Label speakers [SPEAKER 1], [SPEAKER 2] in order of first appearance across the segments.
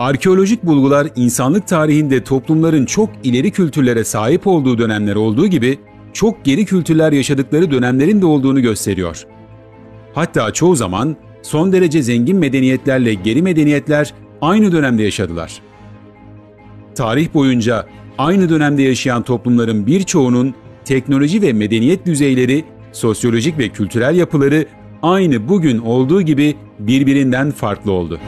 [SPEAKER 1] Arkeolojik bulgular insanlık tarihinde toplumların çok ileri kültürlere sahip olduğu dönemler olduğu gibi çok geri kültürler yaşadıkları dönemlerin de olduğunu gösteriyor. Hatta çoğu zaman son derece zengin medeniyetlerle geri medeniyetler aynı dönemde yaşadılar. Tarih boyunca aynı dönemde yaşayan toplumların birçoğunun teknoloji ve medeniyet düzeyleri, sosyolojik ve kültürel yapıları aynı bugün olduğu gibi birbirinden farklı oldu.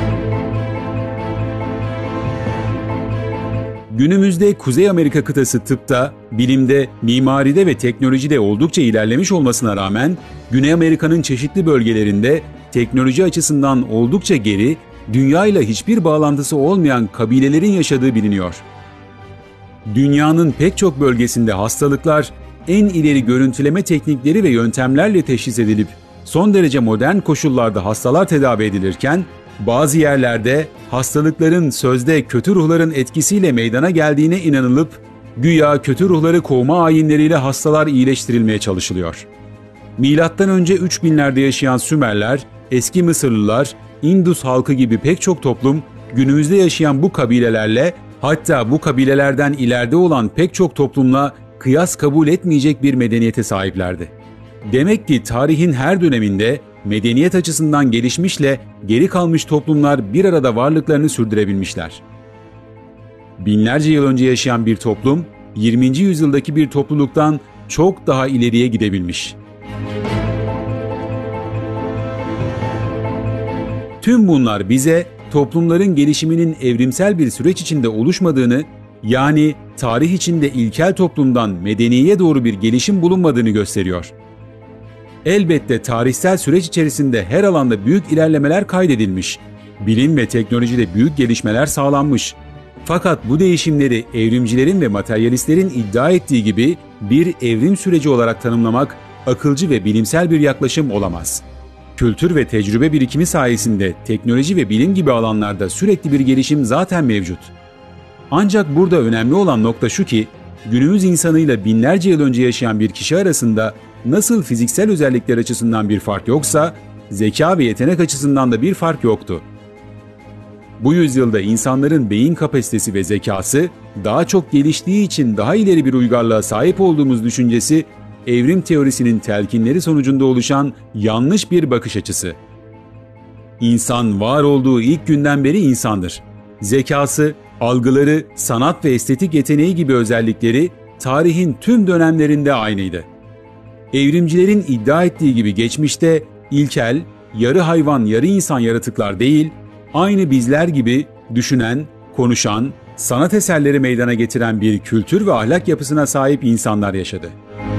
[SPEAKER 1] Günümüzde Kuzey Amerika kıtası tıpta, bilimde, mimaride ve teknolojide oldukça ilerlemiş olmasına rağmen Güney Amerika'nın çeşitli bölgelerinde teknoloji açısından oldukça geri, dünyayla hiçbir bağlantısı olmayan kabilelerin yaşadığı biliniyor. Dünyanın pek çok bölgesinde hastalıklar en ileri görüntüleme teknikleri ve yöntemlerle teşhis edilip son derece modern koşullarda hastalar tedavi edilirken, bazı yerlerde hastalıkların sözde kötü ruhların etkisiyle meydana geldiğine inanılıp, güya kötü ruhları kovma ayinleriyle hastalar iyileştirilmeye çalışılıyor. Milattan önce 3000'lerde yaşayan Sümerler, eski Mısırlılar, Indus halkı gibi pek çok toplum, günümüzde yaşayan bu kabilelerle, hatta bu kabilelerden ileride olan pek çok toplumla kıyas kabul etmeyecek bir medeniyete sahiplerdi. Demek ki tarihin her döneminde medeniyet açısından gelişmişle geri kalmış toplumlar bir arada varlıklarını sürdürebilmişler. Binlerce yıl önce yaşayan bir toplum, 20. yüzyıldaki bir topluluktan çok daha ileriye gidebilmiş. Tüm bunlar bize toplumların gelişiminin evrimsel bir süreç içinde oluşmadığını, yani tarih içinde ilkel toplumdan medeniye doğru bir gelişim bulunmadığını gösteriyor. Elbette tarihsel süreç içerisinde her alanda büyük ilerlemeler kaydedilmiş, bilim ve teknolojide büyük gelişmeler sağlanmış. Fakat bu değişimleri evrimcilerin ve materyalistlerin iddia ettiği gibi bir evrim süreci olarak tanımlamak akılcı ve bilimsel bir yaklaşım olamaz. Kültür ve tecrübe birikimi sayesinde teknoloji ve bilim gibi alanlarda sürekli bir gelişim zaten mevcut. Ancak burada önemli olan nokta şu ki, günümüz insanıyla binlerce yıl önce yaşayan bir kişi arasında nasıl fiziksel özellikler açısından bir fark yoksa, zeka ve yetenek açısından da bir fark yoktu. Bu yüzyılda insanların beyin kapasitesi ve zekası daha çok geliştiği için daha ileri bir uygarlığa sahip olduğumuz düşüncesi, evrim teorisinin telkinleri sonucunda oluşan yanlış bir bakış açısı. İnsan var olduğu ilk günden beri insandır. Zekası, algıları, sanat ve estetik yeteneği gibi özellikleri tarihin tüm dönemlerinde aynıydı. Evrimcilerin iddia ettiği gibi geçmişte ilkel, yarı hayvan, yarı insan yaratıklar değil, aynı bizler gibi düşünen, konuşan, sanat eserleri meydana getiren bir kültür ve ahlak yapısına sahip insanlar yaşadı.